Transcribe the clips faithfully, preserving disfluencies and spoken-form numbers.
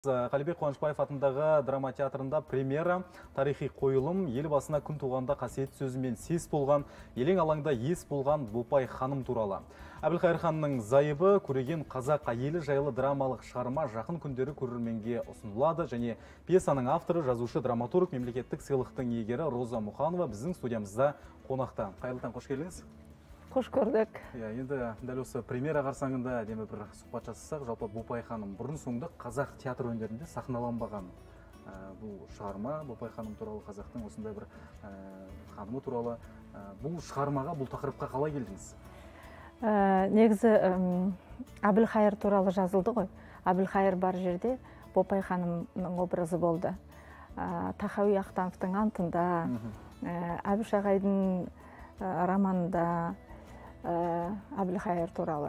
Қалибек Қуанышбаев атындағы драма театрында премьера тарихи қойылым ел басына күн туғанда қасиет сөзімен сес болған, елең алаңда ес болған Бопай ханым туралы. Әбілқайыр ханның зайыбы көреген қазақ әйелі жайлы драмалық шығарма жақын күндері көрерменге ұсынылады және пьесаның авторы, жазушы, драматург, мемлекеттік сыйлықтың иегері Роза Мұханова біздің студиямызда қонақта. Қайырлы таң, қош келдіңіз. Қош көрдік. Енді дәл осы премьера қарсаңында әдемі бір сұхбат жасасақ, жалпы Бопай ханым бұрын соңды қазақ театр өнерінде сахналанбаған бұл шығарма, Бопай ханым туралы, қазақтың осындай бір ханымы туралы. Бұл шығармаға, бұл тақырыпқа қалай келдіңіз? Негізі Әбілқайыр туралы жазылды ғой. Әбілқайыр бар жерде Бопай ханымның образы болды. Тахауи Ахтановтың антында, Әбіш ағайдың романында Әбілқайыр туралы.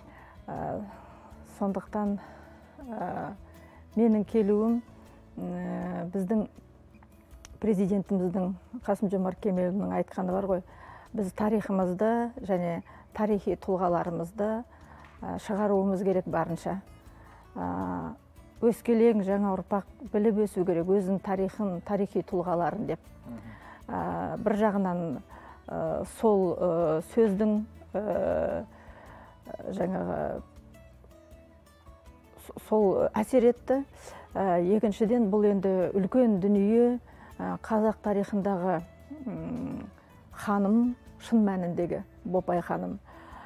Сондықтан менің келуім біздің президентіміздің Қасым-Жомарт Кемелұлының айтқаны бар ғой. Біз тарихымызды және тарихи тұлғаларымызды шығаруымыз керек барынша. Өскелең жаңа ұрпақ біліп өсу керек өзінің тарихын, тарихи тұлғаларын деп. Бір жағынан сол сөздің жаңағы сол әсер етті. Екіншіден бұл енді үлкен дүние, қазақ тарихындағы ханым, шын мәніндегі Бопай ханым.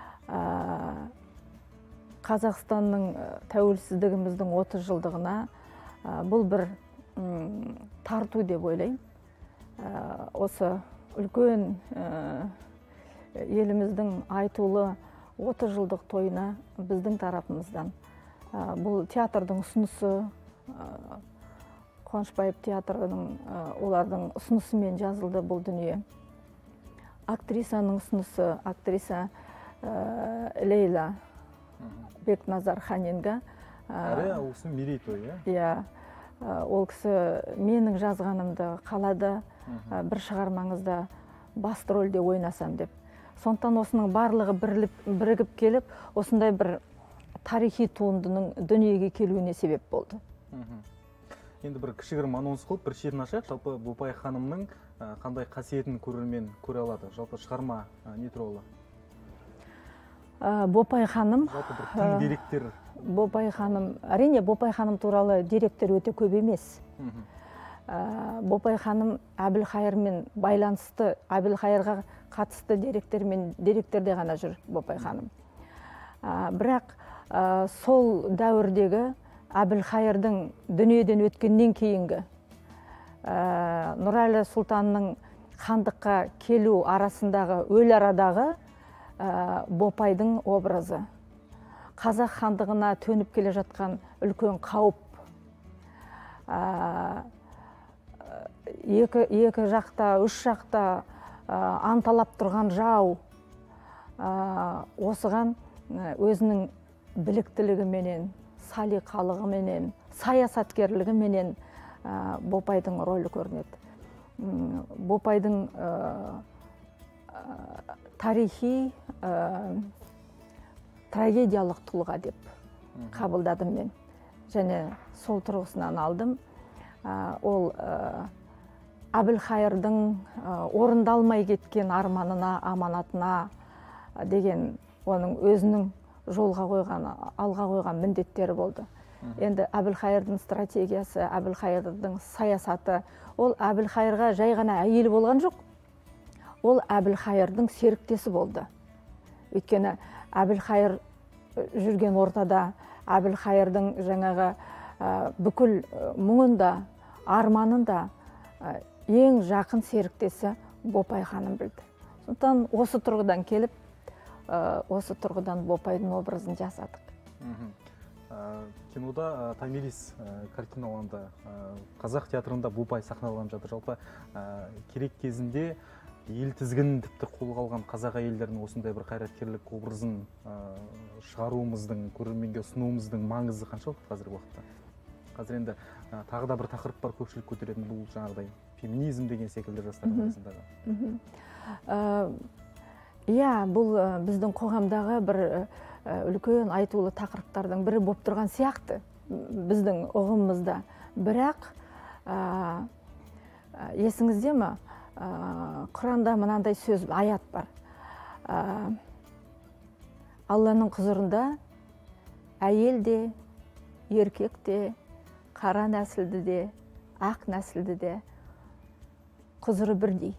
Қазақстанның тәуелсіздігіміздің отыз жылдығына бұл бір тарту деп ойлаймын. Осы үлкен еліміздің айтулы отыз жылдық тойына біздің тарапымыздан. Бұл театрдың ұсынысы, Қуанышбаев театрының олардың ұсынысымен жазылды бұл дүние. Актрисаның ұсынысы, актриса Лейла Бекназар Ханинга. Әрі осы мерейтой, иә? Ол кісі менің жазғанымды қалады, бір шығармаңызда басты рөлде ойнасам деп. Сондықтан осының барлығы бірігіп келіп, осындай бір тарихи туындының дүниеге келуіне себеп болды. Енді бір кішігірім анонс қылып, бір шетін ашайық. Жалпы Бопай ханымның қандай қасиетін көрермен көре алады? Жалпы шығарма не туралы? Бопай ханым... Жалпы бір тың деректер... Бопай ханым... Әрине, Бопай ханым туралы деректер өте көп емес. Бопай ханым Әбілқайырмен байланысты, Әбілқайырға қатысты деректерде ғана жүр Бопай ханым. Бірақ сол дәуірдегі Әбілқайырдың дүниеден өткеннен кейінгі Нұрәлі сұлтанның хандыққа келу арасындағы, өл арадағы Бопайдың образы. Қазақ хандығына төніп келе жатқан үлкен қауіп. Екі жақта, үш жақта анталап тұрған жау. Осыған өзінің біліктілігіменен, салиқалығыменен, саясаткерлігіменен Бопайдың рөлі көрінеді. Бопайдың тарихи трагедиялық тұлға деп қабылдадым мен. Және сол тұрғысынан алдым. Ол Әбілқайырдың орындалмай кеткен арманына, аманатына деген оның өзінің жолға қойған, алға қойған міндеттері болды. Енді Әбілқайырдың стратегиясы, Әбілқайырдың саясаты, ол Әбілқайырға жай ғана әйел болған жоқ. Ол Әбілқайырдың серіктесі болды. Өйткені Әбілқайыр жүрген ортада, Әбілқайырдың жаңағы бүкіл мұңында, арманында ең жақын серіктесі Бопай ханым білді. Сондықтан осы тұрғыдан келіп, осы тұрғыдан Бопайдың образын жасадық. Кинода Томирис картиналанды. Қазақ театрында Бопай сахналанып жатыр. Жалпы керек кезінде ел тізгінін тіпті қолға алған қазақ әйелдерінің осындай бір қайраткерлік образын шығаруымыздың, көрерменге ұсынуымыздың маңызы қаншалықты қазіргі уақытта? Қазір енді тағы да бір тақырып бар, көпшілік көтеретін, бұл жаңағыдай феминизм деген секілді жастардың арасындағы. Иә, бұл біздің қоғамдағы бір үлкен айтулы тақырыптардың бірі болып тұрған сияқты. біздің ұғымымызда. Бірақ есіңізде ме, Құранда мынандай сөз, аят бар. Алланың құзырында әйел де, еркек те, қара нәсілді де, ақ нәсілді де құзыры бірдей.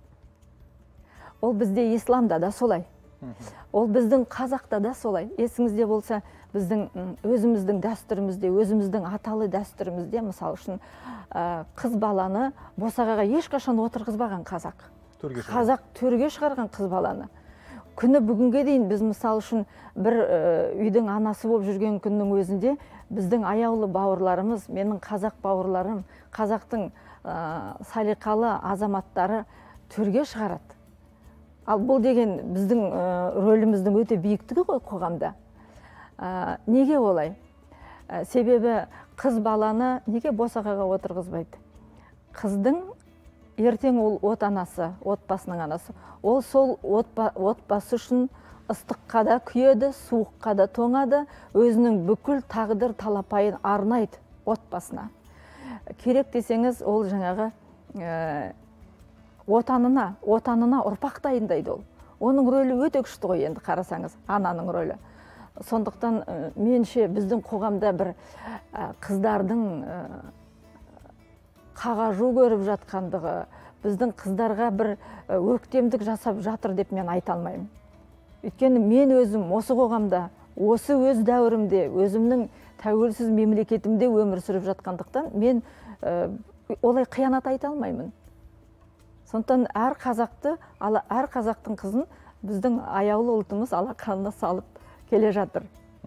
Ол бізде исламда да солай. Ол біздің қазақта да солай. Есіңізде болса, біздің өзіміздің дәстүрімізде, өзіміздің аталы дәстүрімізде, мысал үшін, қыз баланы босағаға ешқашан отырғызбаған қазақ. Қазақ төрге шығарған қыз баланы. Күні бүгінге дейін біз мысал үшін бір үйдің анасы болып жүрген күннің өзінде біздің аяулы бауырларымыз, менің қазақ бауырларым, қазақтың салиқалы азаматтары төрге шығарады. Ал бұл деген біздің рөліміздің өте биіктігі ғой қоғамда. Неге олай? Себебі қыз баланы неге босағаға отырғызбайды? Қыздың ертең ол отанасы, отбасының анасы. Ол сол отбасы үшін ыстыққа да күйеді, суыққа да тоңады, өзінің бүкіл тағдыр талапайын арнайды отбасына. Керек десеңіз, ол жаңағы отанына, отанына ұрпақ дайындайды ол. Оның рөлі өте күшті ғой енді қарасаңыз, ананың рөлі. Сондықтан менше біздің қоғамда бір қыздардың қағажу көріп жатқандығы, біздің қыздарға бір өктемдік жасап жатыр деп мен айта алмаймын. Өйткені мен өзім осы қоғамда, осы өз дәуірімде, өзімнің тәуелсіз мемлекетімде өмір сүріп жатқандықтан мен олай қиянат айта алмаймын. Сондықтан әр қазақты, әр қазақтың қызын біздің аяулы ұлтымыз алақанына салып келе жатыр.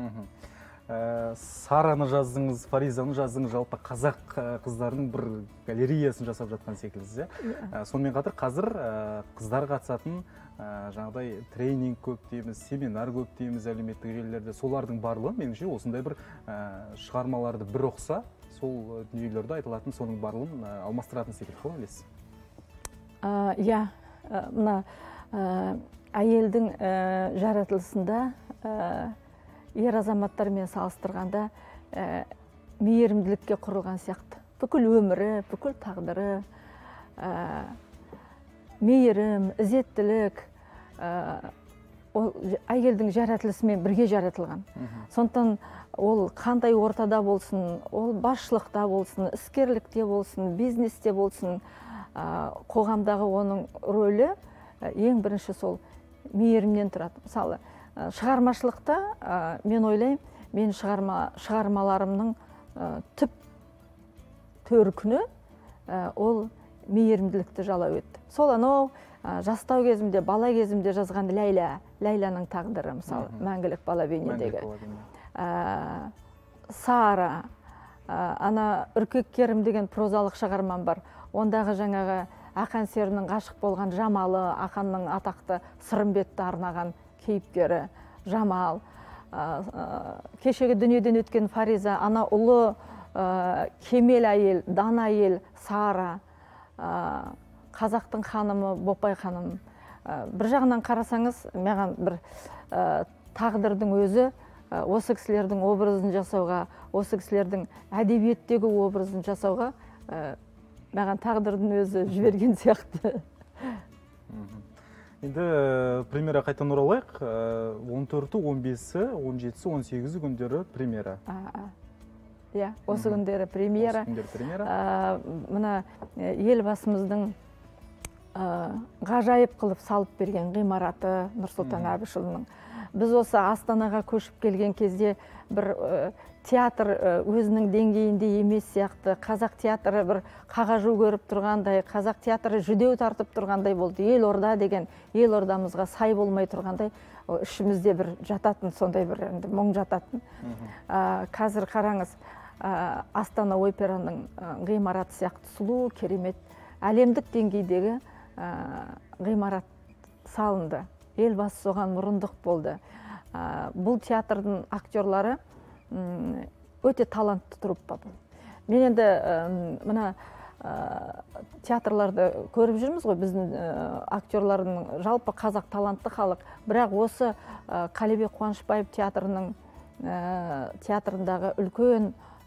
Сараны жаздыңыз, Фаризаны жаздыңыз, жалпы қазақ қыздарының бір галереясын жасап жатқан секілдісіз. Сонымен қатар қазір қыздар қатысатын жаңағыдай тренинг көп дейміз, семинар көп дейміз әлеуметтік желілерде. Солардың барлығы меніңше осындай бір шығармаларды бір оқса, сол дүниелерді айтылатын соның барлығын алмастыратын секілді. Қалай ойлайсыз? Иә, мына әйелдің жаратылысында ер азаматтармен салыстырғанда мейірімділікке құрылған сияқты. Бүкіл өмірі, бүкіл тағдыры, мейірім, ізеттілік әйелдің жаратылысымен бірге жаратылған. Сондықтан ол қандай ортада болсын, ол басшылықта болсын, іскерлікте болсын, бизнесте болсын, қоғамдағы оның рөлі ең бірінші сол мейірімнен тұрады. Мысалы, шығармашылықта мен ойлаймын, мен шығармаларымның түп төркіні ол мейірімділікті жалау етті. Сол анау жастау кезімде, бала кезімде жазған Ләйла, Ләйланың тағдыры, мысалы, мәңгілік бала бейнедегі. Сара, ана Үркек Керім деген прозалық шығармам бар. Ондағы жаңағы Ақан серінің ғашық болған Жамалы, Ақанның атақты Сырымбетті арнаған кейіпкері Жамал. Кешегі дүниеден өткен Фариза, ана ұлы кемел әйел, дана әйел Сара, қазақтың ханымы Бопай ханым. Бір жағынан қарасаңыз, маған бір тағдырдың өзі осы кісілердің образын жасауға, осы кісілердің әдебиеттегі образын жасауға маған тағдырдың өзі жіберген сияқты. Енді премьера қайтан оралайық. он төрті, он бесі, он жетісі, он сегізі күндері премьера. Иә, осы күндері премьера. Мына елбасымыздың ғажайып қылып салып берген ғимараты Нұрсұлтан Әбішұлының. Біз осы Астанаға көшіп келген кезде бір театр өзінің деңгейінде емес сияқты, қазақ театры бір қағажу көріп тұрғандай, қазақ театры жүдеу тартып тұрғандай болды. Елорда деген елордамызға сай болмай тұрғандай, ішімізде бір жататын, сондай бір мұң жататын. Қазір қараңыз, Астана операның ғимараты сияқты сұлу, керемет, әлемдік деңгейдегі ғимарат салынды. Елбасы соған мұрындық болды. Бұл театрдың актерлары өте талантты труппа бұл. Мен енді мына театрларды көріп жүрміз ғой, біздің актерлардың жалпы қазақ талантты халық. Бірақ осы Қалибек Қуанышбаев театрының театрындағы үлкен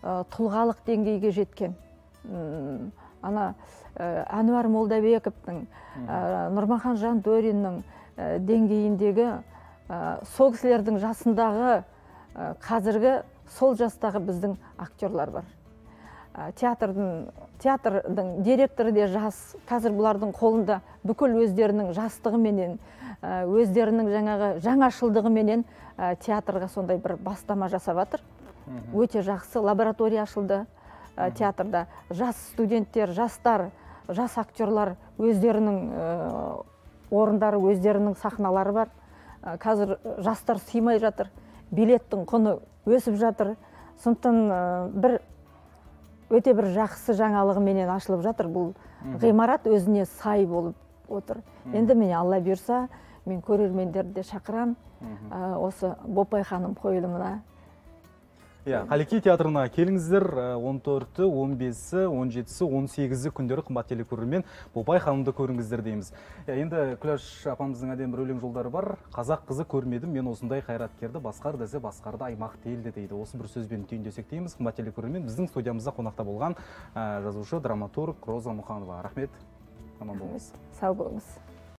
тұлғалық деңгейге жеткен. Ана Әнуар Молдабековтың, Нұрмахан Жандөриннің деңгейіндегі сол кісілердің жасындағы қазіргі сол жастағы біздің актерлар бар. Театрдың, театрдың директоры де жас, қазір бұлардың қолында бүкіл өздерінің жастығыменен, өздерінің жаңағы жаңашылдығыменен театрға сондай бір бастама жасап жатыр. Өте жақсы лаборатория ашылды театрда. Жас студенттер, жастар, жас актерлар өздерінің орындары, өздерінің сахналары бар. Қазір жастар сыймай жатыр, билеттің құны өсіп жатыр. Сондықтан бір өте бір жақсы жаңалығыменен ашылып жатыр. Бұл ғимарат өзіне сай болып отыр. Енді міне Алла бұйырса, мен көрермендерді де шақырам осы Бопай ханым қойылымына. Қалеки театрына келіңіздер. он төрті, он бесі, он жетісі, он сегізі күндері қымбат телекөрермен Бопай ханымды көріңіздер дейміз. Енді Күләш апамыздың әдемі бір өлең жолдары бар. Қазақ қызы көрмедім, мен осындай қайраткерді, басқар десе басқарды аймақ делді дейді. Осы бір сөзбен түйіндесек дейміз. Қымбат телекөрермен біздің студиямызда қонақта болған жазушы, драматург Роза Мұқанова. Рахмет. Аман болыңыз. Сау болыңыз.